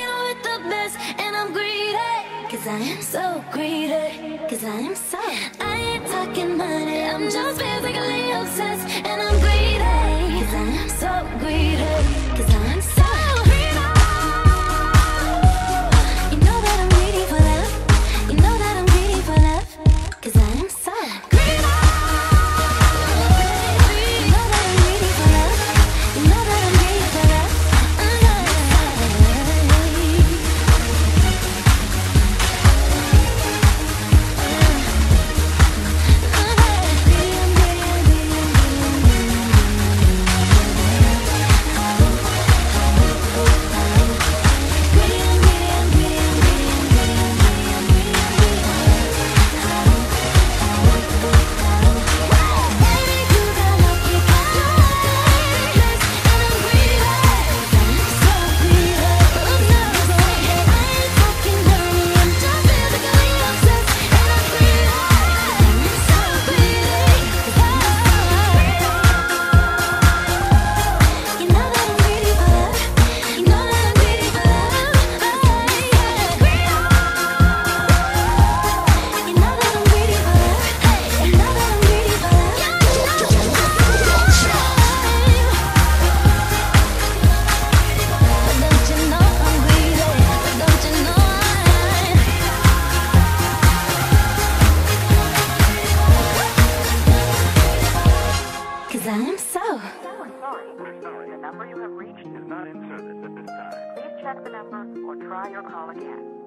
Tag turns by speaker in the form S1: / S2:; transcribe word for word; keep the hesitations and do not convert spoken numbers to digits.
S1: hanging out with the best, and I'm greedy, cause I am so greedy, cause I am so. I ain't talking money, I'm just physically obsessed, and I'm greedy, cause I am so greedy, cause I am so greedy. You know that I'm greedy for love, you know that I'm greedy for love, cause I am so greedy. You know that I'm greedy for love, you know that I'm greedy for love. Cause I am so.
S2: We're sorry. We're sorry. The number you have reached is not in service at this time. Please check the number or try your call again.